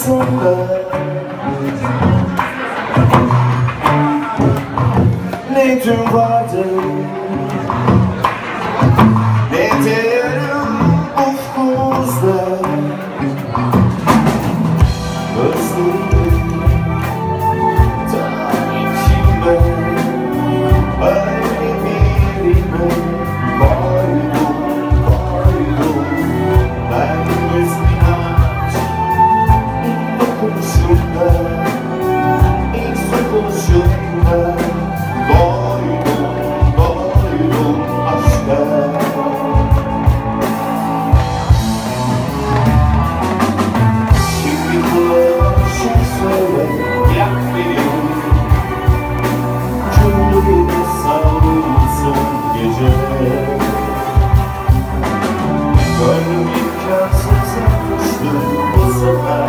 uykusunda ne dün vardı ne de yarın ufkumuzda. Özledim ta içimde öyle birine koydum ben gözümü aç ilk dokunuşumda ilk sokuluşumda doydum aşka. Gönlüm imkansız yaklaştı bu sefer.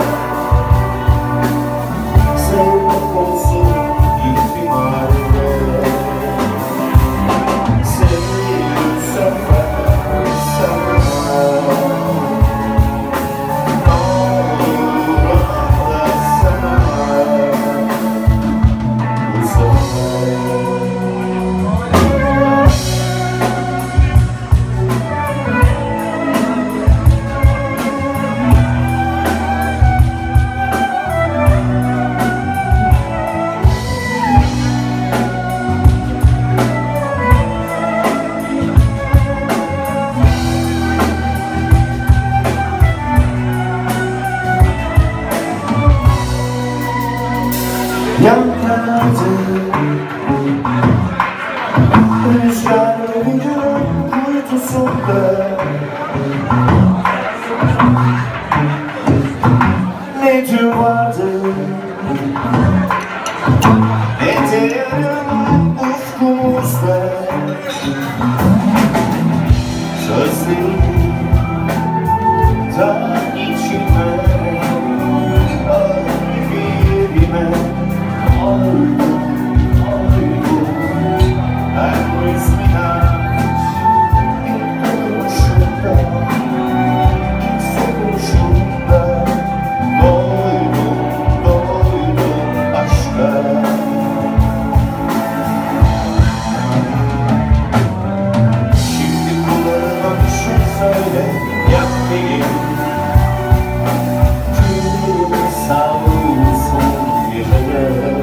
Sevmek olsun ihtimalle. Sevmeyi sefer sana. Olur anlasana bu sefer. Yanlardı rüzgar bir gün kuytusunda ne dün vardı ne de yarın ufkumuzda. Sözlerim ta içime birime ben resmin aç ilk dokunuşumda ilk sokuluşumda doydum aşka. Şimdi kulağıma bir şey söyle yap benim tüm savrulsun gecede.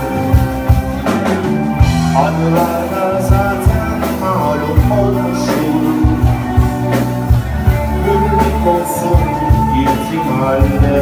Anılarda zaten malum olmuşum. Gülmek olsun ihtimalle.